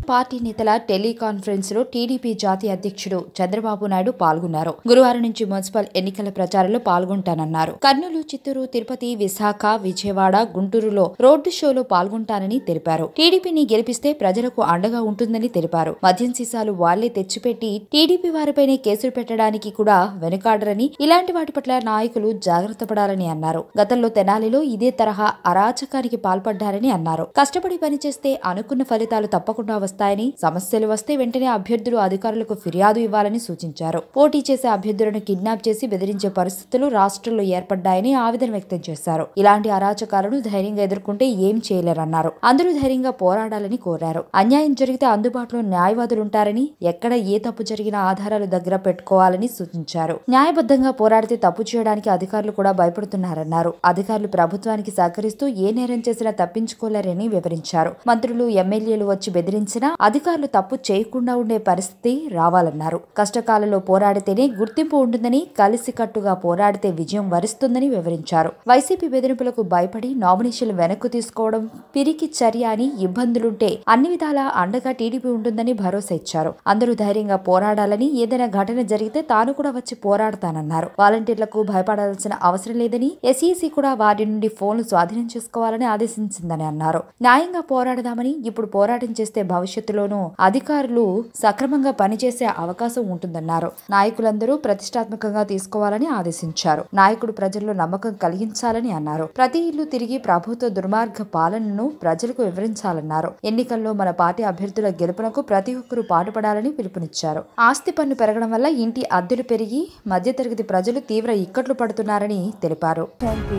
Party నేతల teleconference లో TDP జాతీయ అధ్యక్షుడు చంద్రబాబు నాయుడు పాల్గొన్నారు. గురువారం నుంచి మున్సిపల్ ఎన్నికల ప్రచారంలో పాల్గొంటానన్నారు. కర్నూలు, చిత్తూరు, తిరుపతి, విశాఖ, విజయవాడ, గుంటూరులో రోడ్డు షోలో పాల్గొంటానని తెలిపారు. టీడీపీని గెలిపిస్తే ప్రజలకు అండగా ఉంటుందని తెలిపారు. మద్యం సీసాలు వాళ్లే తెచ్చిపెట్టి టీడీపీ వారిపైనే కేసులు పెట్టడానికి కూడా వెనుకాడరని, ఇలాంటి వాటి పట్ల నాయకులు జాగ్రత్త పడాలని అన్నారు. గతంలో తెనాలిలో ఇదే తరహా అరాచకానికి పాల్పడ్డారని అన్నారు. కష్టపడి పనిచేస్తే అనుకున్న ఫలితాలు తప్పకుండా వస్తాయని, సమస్యలు వస్తే వెంటనే అభ్యర్థులు అధికారులకు ఫిర్యాదు ఇవ్వాలని సూచించారు. పోటీ చేసే అభ్యర్థులను కిడ్నాప్ చేసి బెదిరించే పరిస్థితులు రాష్ట్రంలో ఏర్పడ్డాయని ఆవేదన వ్యక్తం చేశారు. ఇలాంటి అరాచకాలను ధైర్యంగా ఎదుర్కొంటే ఏం చేయలేరన్నారు. అందరూ ధైర్యంగా పోరాడాలని కోరారు. అన్యాయం జరిగితే అందుబాటులో న్యాయవాదులుంటారని, ఎక్కడ ఏ తప్పు జరిగినా ఆధారాలు దగ్గర పెట్టుకోవాలని సూచించారు. న్యాయబద్ధంగా పోరాడితే తప్పు చేయడానికి అధికారులు కూడా భయపడుతున్నారన్నారు. అధికారులు ప్రభుత్వానికి సహకరిస్తూ ఏ నేరం చేసినా తప్పించుకోలేరని వివరించారు. మంత్రులు, ఎమ్మెల్యేలు వచ్చి బెదిరించినా అధికారులు తప్పు చేయకుండా ఉండే పరిస్థితి రావాలన్నారు. కష్టకాలంలో పోరాడితేనే గుర్తింపు ఉంటుందని, కలిసికట్టుగా పోరాడితే విజయం వరిస్తుందని వివరించారు. వైసీపీ బెదిరింపులకు భయపడి నామినేషన్లు వెనక్కు తీసుకోవడం పిరికి చర్య అని, ఇబ్బందులుంటే అన్ని విధాలా అండగా టీడీపీ ఉంటుందని భరోసా ఇచ్చారు. అందరూ ధైర్యంగా పోరాడాలని, ఏదైనా ఘటన జరిగితే తాను కూడా వచ్చి పోరాడతానన్నారు. వాలంటీర్లకు భయపడాల్సిన అవసరం లేదని, ఎస్ఈసీ కూడా వారి నుండి ఫోన్లు స్వాధీనం చేసుకోవాలని ఆదేశించిందని అన్నారు. న్యాయంగా పోరాడదామని, ఇప్పుడు పోరాటం చేస్తే భవిష్యత్తులోనూ అధికారులు సక్రమంగా పనిచేసే అవకాశం ఉంటుందన్నారు. నాయకులందరూ ప్రతిష్టాత్మకంగా తీసుకోవాలని ఆదేశించారు. నాయకుడు ప్రజల్లో నమ్మకం కలిగించాలని అన్నారు. ప్రతి ఇల్లు తిరిగి ప్రభుత్వ దుర్మార్గ పాలనను ప్రజలకు వివరించాలన్నారు. ఎన్నికల్లో మన పార్టీ అభ్యర్థుల గెలుపునకు ప్రతి ఒక్కరూ పాటుపడాలని పిలుపునిచ్చారు. ఆస్తి పన్ను పెరగడం వల్ల ఇంటి అద్దెలు పెరిగి మధ్యతరగతి ప్రజలు తీవ్ర ఇక్కట్లు పడుతున్నారని తెలిపారు.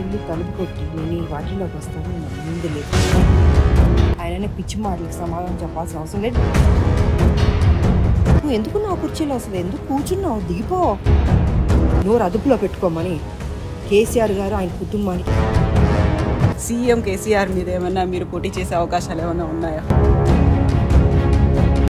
ఆయననే పిచ్చి మాటలకు సమాధానం చెప్పాల్సిన అవసరం లేదు. నువ్వు ఎందుకు నా కుర్చీలో అసలు ఎందుకు కూర్చున్నావు? దిగిపో. నోరు అదుపులో పెట్టుకోమని కేసీఆర్ గారు ఆయన కుటుంబానికి. సీఎం కేసీఆర్ మీద ఏమన్నా మీరు పోటీ చేసే అవకాశాలు ఏమైనా ఉన్నాయా?